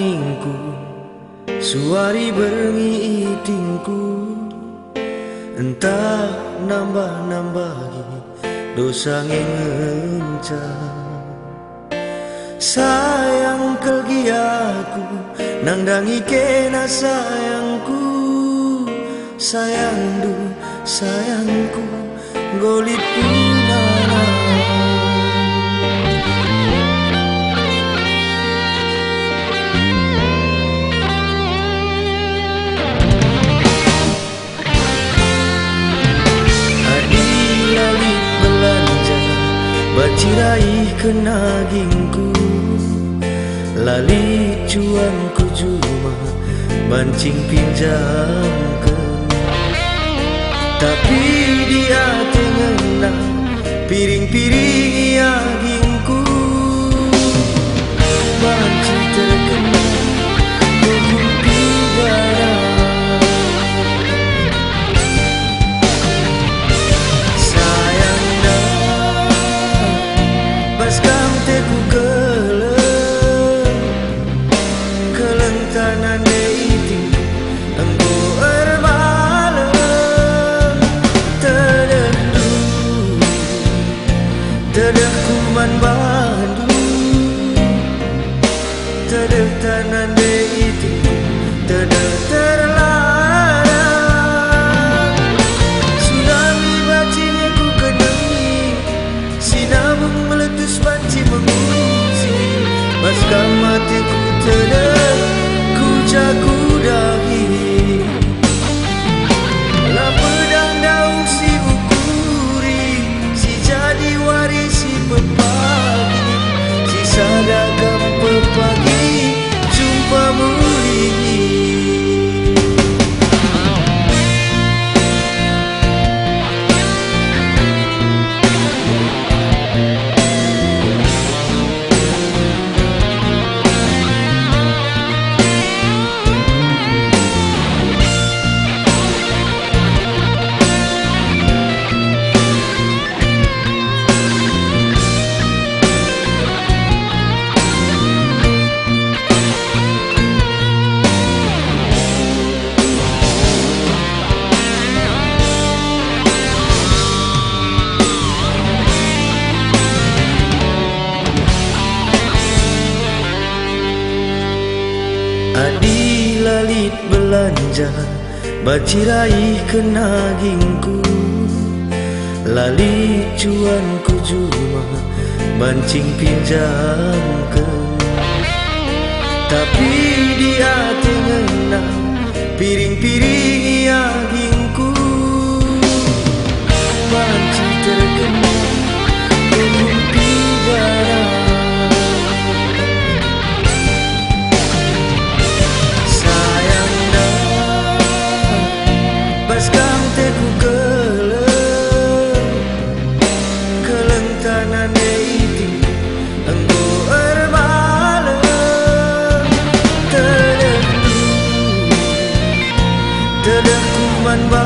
anginku, suari bermitingku, entah nambah-nambahi dosa ngencang. Sayang kegiatku nangdangi kena sayangku, sayang du sayangku golit punana. Bacirai kenagingku, lali cuanku cuma bancing pinjamkan. Tapi dia tengenang piring-piring agingku, bancing terkena hukum pidana. Baskam teku kelentanan deiting engko erbalem terdendu terdekuman bandu terdetanan deiting terlarang tsunami bacinya ku kenangi sinabung meletus banci mengungsi baskam matiku terdengar ku jago dahi la pedang daun si ukuri si jadi warisi pepagi si sadagam pepagi jumpa muli. Adi lalit belanja, bacirai kenagingku, lali cuanku cuma bancing pinjamkan. Tapi dia tengenang piring-piring agingku, bancing terkena hukum pidana. Baskam teku kelentanan deiting engko erbalem terdendu terdekuman